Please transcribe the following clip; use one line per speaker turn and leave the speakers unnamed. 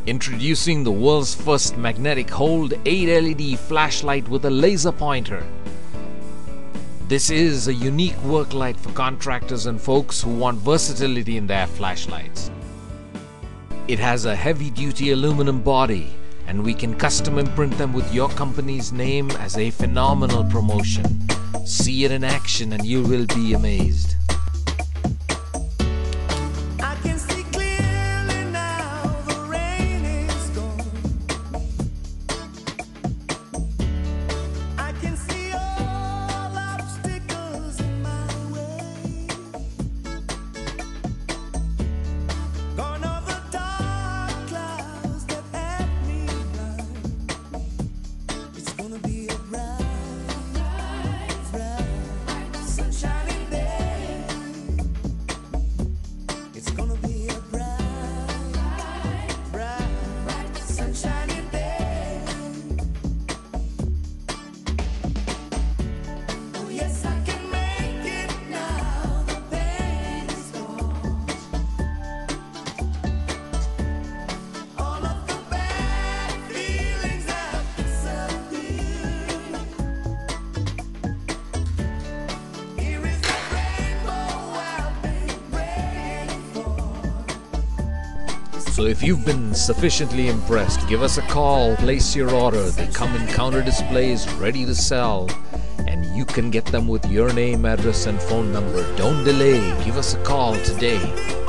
Introducing the world's first magnetic hold 8 LED flashlight with a laser pointer. This is a unique work light for contractors and folks who want versatility in their flashlights. It has a heavy-duty aluminum body, and we can custom imprint them with your company's name as a phenomenal promotion. See it in action and you will be amazed. So if you've been sufficiently impressed, give us a call, place your order. They come in counter displays ready to sell, and you can get them with your name, address and phone number. Don't delay, give us a call today.